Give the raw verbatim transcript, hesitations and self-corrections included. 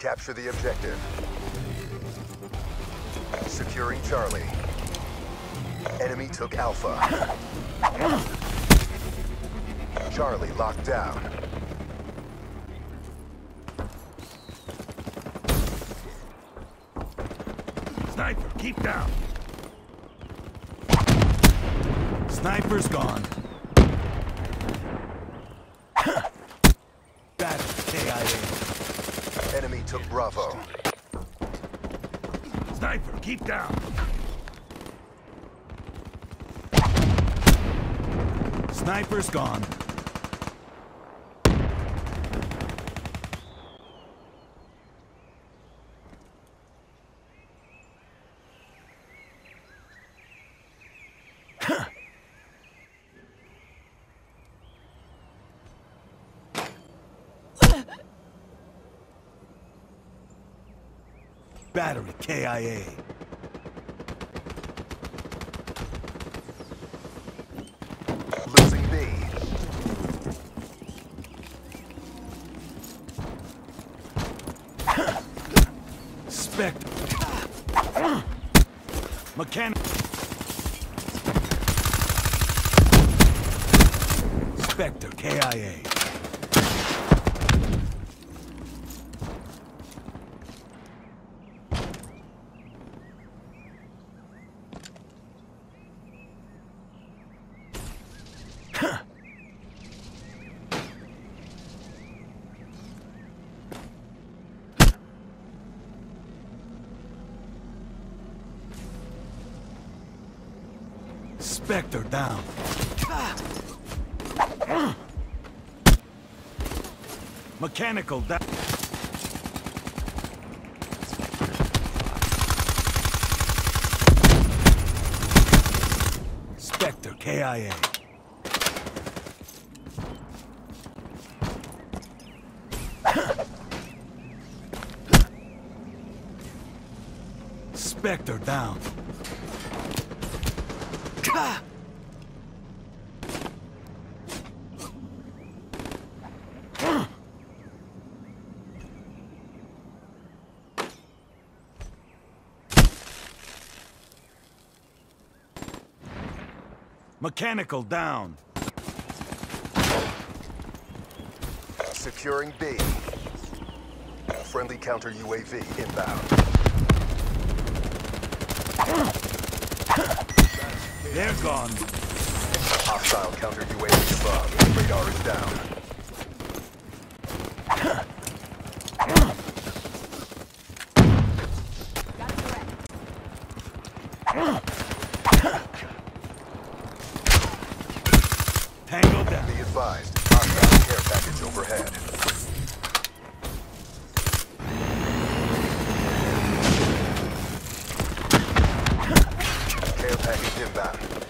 Capture the objective. Securing Charlie. Enemy took Alpha. Charlie locked down. Sniper, keep down. Sniper's gone. Battle K I A. Enemy took Bravo. Sniper, keep down. Sniper's gone. Battery K I A. Losing B. Spectre. Mechanic. Spectre K I A. Spectre down. Mechanical down. Spectre K I A. Spectre down. Mechanical down. Securing B. Friendly counter U A V inbound. They're gone. Hostile counter U A V above. Radar is down. Tango down. Be advised. Hostile care package overhead. Care package inbound.